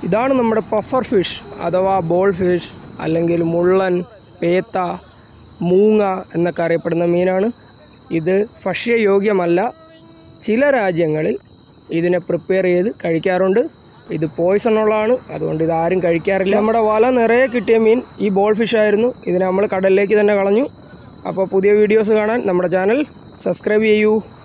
ഇതാണ് നമ്മുടെ puffer fish അഥവാ ബോൾ ഫിഷ് അല്ലെങ്കിൽ മുള്ളൻ, പേത്ത, മൂങ്ങ എന്നൊക്കെ അറിയപ്പെടുന്ന മീനാണ്. ഇത് ഭക്ഷ്യയോഗ്യമല്ല. ചില രാജ്യങ്ങളിൽ ഇതിനെ പ്രിപ്പയർ ചെയ്ത് കഴിക്കാറുണ്ട്. ഇത് പോയ്സൺ ഉള്ളതാണ്, അതുകൊണ്ട് ഇതാരും കഴിക്കാറില്ല. നമ്മുടെ വല നിറയെ കിട്ടിയ മീൻ ഈ ബോൾ ഫിഷ് ആയിരുന്നു. ഇതിനെ നമ്മൾ കടലിലേക്ക് തന്നെ കളഞ്ഞു. അപ്പോൾ പുതിയ വീഡിയോസ് കാണാൻ നമ്മുടെ ചാനൽ സബ്സ്ക്രൈബ് ചെയ്യൂ.